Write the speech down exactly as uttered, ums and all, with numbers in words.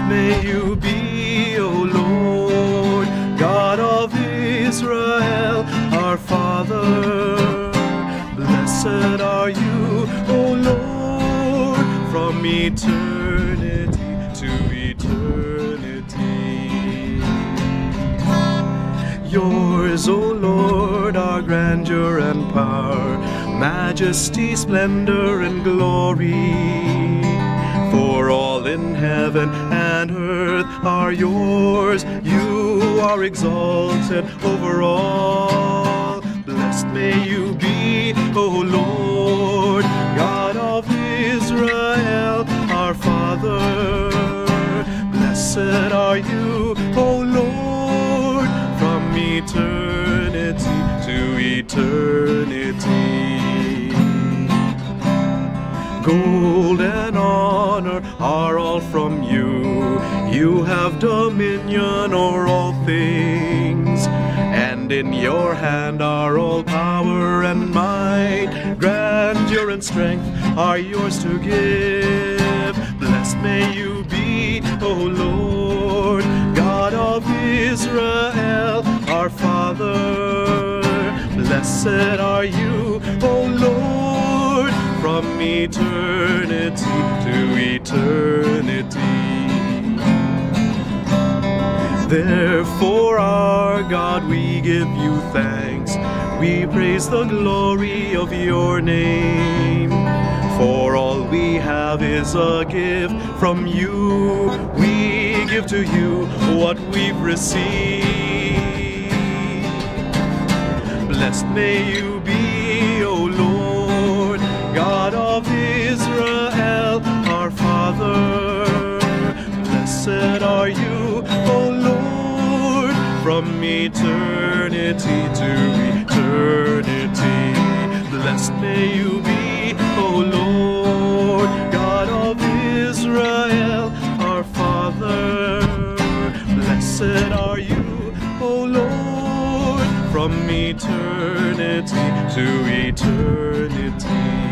may you be, O Lord, God of Israel, our Father. Blessed are you, O Lord, from eternity to eternity. Yours, O Lord, are grandeur and power, majesty, splendor, and glory. For all in heaven and earth are yours. You are exalted over all. Blessed may you be, O Lord, God of Israel, our Father. Blessed are you, O Lord, from eternity to eternity. Gold and honor are all from you. You have dominion o'er all things, and in your hand are all power and might. Grandeur and strength are yours to give. Blessed may you be, O Lord, God of Israel, our Father. Blessed are you, O Lord, from eternity to eternity. Therefore, our God, we give you thanks. We praise the glory of your name. For all we have is a gift from you. We give to you what we've received. Blessed may you be, O Lord, God of Israel, our Father. Blessed are you, O Lord, from eternity to eternity. Blessed may you be, O Lord, God of Israel, our Father. Blessed are you, O Lord, from eternity to eternity.